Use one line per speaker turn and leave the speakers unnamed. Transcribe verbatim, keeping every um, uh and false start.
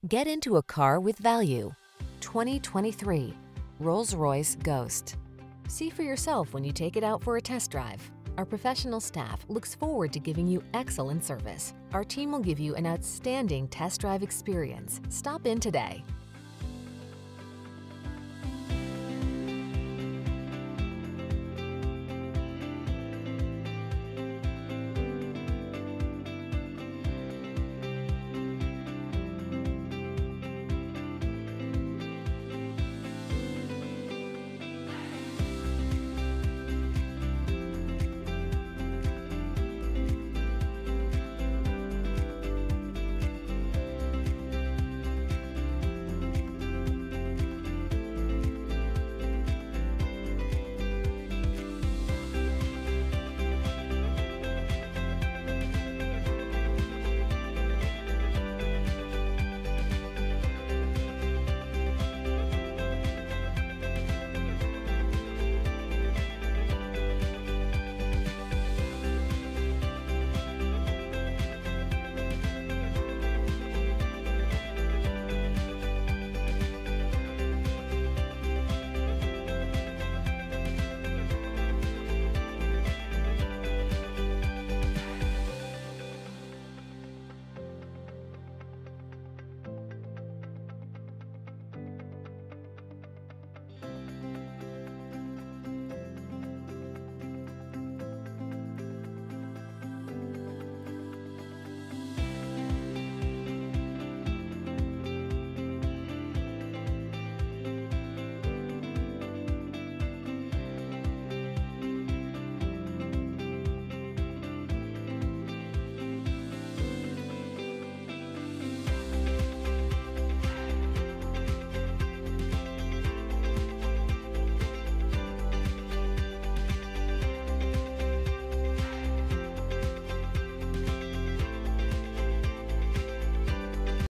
Get into a car with value. twenty twenty-three Rolls-Royce Ghost. See for yourself when you take it out for a test drive. Our professional staff looks forward to giving you excellent service. Our team will give you an outstanding test drive experience. Stop in today.